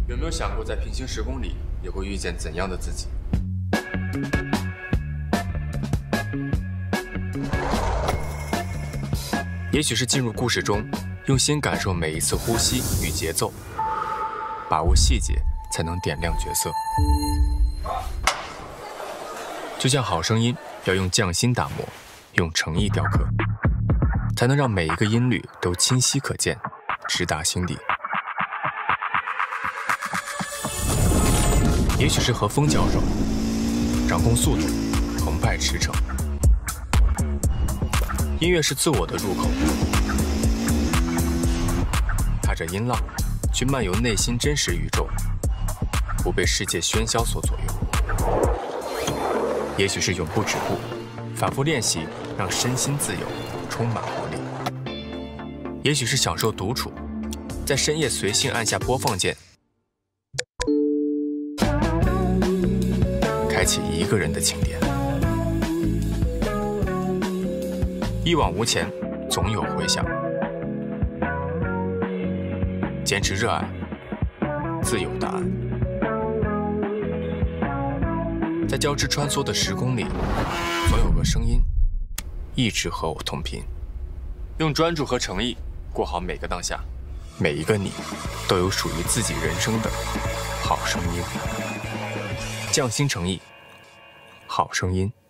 有没有想过，在平行时空里也会遇见怎样的自己？也许是进入故事中，用心感受每一次呼吸与节奏，把握细节，才能点亮角色。就像好声音，要用匠心打磨，用诚意雕刻，才能让每一个音律都清晰可见，直达心底。也许是和风交手，掌控速度，澎湃驰骋。音乐是自我的入口，踏着音浪，去漫游内心真实宇宙，不被世界喧嚣所左右。也许是永不止步，反复练习，让身心自由，充满活力。也许是享受独处，在深夜随性按下播放键，开启一个人的庆典。一往无前，总有回响。坚持热爱，自有答案。在交织穿梭的时空里，总有个声音一直和我同频。用专注和诚意过好每个当下，每一个你都有属于自己人生的好声音。匠心诚意，好声音。